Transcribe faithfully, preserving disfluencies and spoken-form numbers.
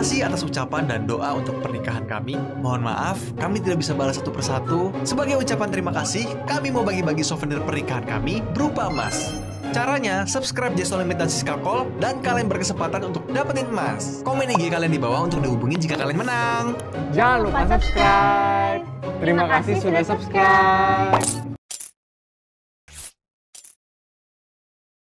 kasih atas ucapan dan doa untuk pernikahan kami. Mohon maaf, kami tidak bisa balas satu persatu. Sebagai ucapan terima kasih, kami mau bagi-bagi souvenir pernikahan kami berupa emas. Caranya, subscribe Jason Limit dan Siska Call dan kalian berkesempatan untuk dapetin emas. Komen I G kalian di bawah untuk dihubungin jika kalian menang. Jangan lupa subscribe. Terima kasih sudah subscribe.